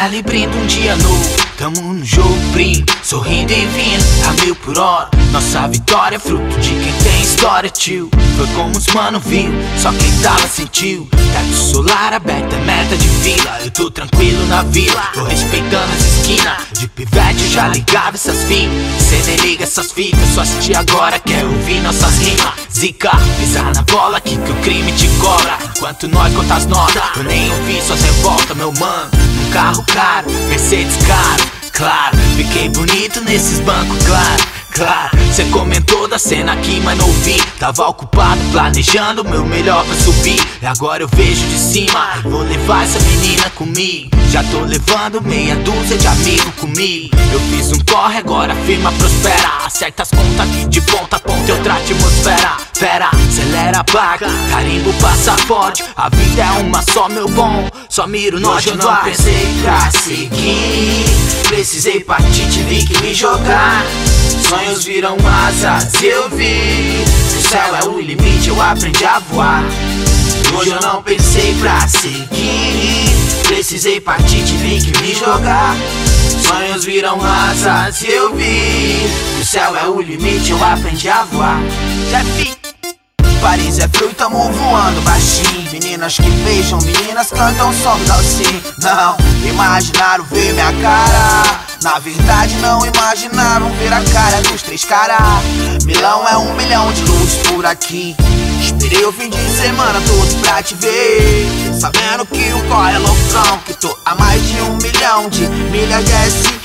ela e brinda um dia novo. Tamo no jogo, primo, sorrindo e vindo a 1000 por hora. Nossa vitória é fruto de quem tem história, tio. Foi como os mano viu, só quem tava sentiu. Teto solar aberto é meta de vila. Eu tô tranquilo na vila, tô respeitando as esquinas. De pivete eu já ligava essas fitas. Cê nem liga essas fitas, só assisti agora, quer ouvir nossas rimas. Zica, pisar na bola aqui que o crime te cobra. Enquanto nós conta as notas, eu nem ouvi suas revoltas, meu mano. Num carro caro, Mercedes caro. Claro, fiquei bonito nesses bancos, claro, cê comentou da cena aqui, mas não ouvi. Tava ocupado planejando o meu melhor pra subir. E agora eu vejo de cima, eu vou levar essa menina comigo. Já tô levando meia dúzia de amigos comigo. Eu fiz um corre, agora a firma prospera. Acerta as contas aqui de ponta a ponta, outra atmosfera. Fera, acelera a placa, carimbo passaporte. A vida é uma só, meu bom, só miro norte. Hoje eu não pensei pra seguir, precisei partir, tive que me jogar. Sonhos viram asas, eu vi. O céu é o limite, eu aprendi a voar. Hoje eu não pensei pra seguir, precisei partir, tive que me jogar. Sonhos viram asas, eu vi. O céu é o limite, eu aprendi a voar. Já vi. Paris é frio e tamo voando baixinho. Meninas que beijam, meninas cantam som do Dalsin. Não imaginaram ver minha cara, na verdade não imaginaram ver a cara dos 3 caras. Milão é 1 milhão de luzes por aqui. Esperei o fim de semana todo pra te ver, sabendo que o corre é loucão, que tô a mais de 1 milhão de milhas de SP.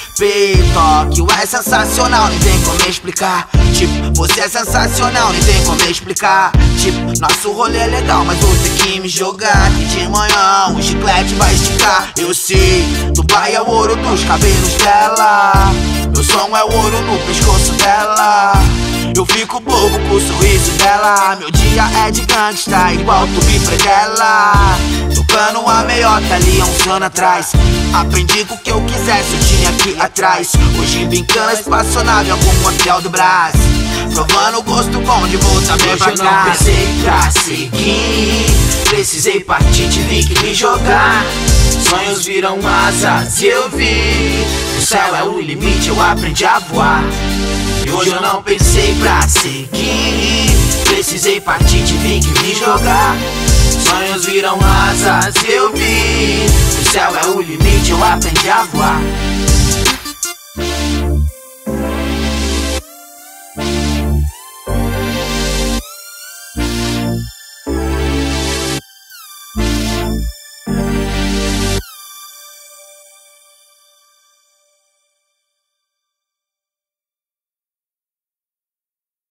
Tóquio é sensacional, nem tem como explicar. Tipo, você é sensacional, nem tem como explicar. Tipo, nosso rolê é legal, mas vou ter que me jogar. Que de manhã o chiclete vai esticar. Eu sei, Dubai é o ouro dos cabelos dela. Meu som é o ouro no pescoço dela. Eu fico bobo com o sorriso dela. Meu dia é de gangsta, igual Tubi Predella. Tocando a meiota ali há uns anos atrás. Aprendi com o que eu quisesse, eu tinha aqui atrás. Hoje brincando espaçonave em algum hotel do Brás, provando o gosto bom de voltar bem pra casa. Hoje eu não pensei pra seguir, precisei partir, tive que me jogar. Sonhos viram asas, eu vi. O céu é o limite, eu aprendi a voar. E hoje eu não pensei pra seguir, precisei partir, tive que me jogar. Sonhos viram asas, eu vi. O céu é o limite, eu aprendi a voar.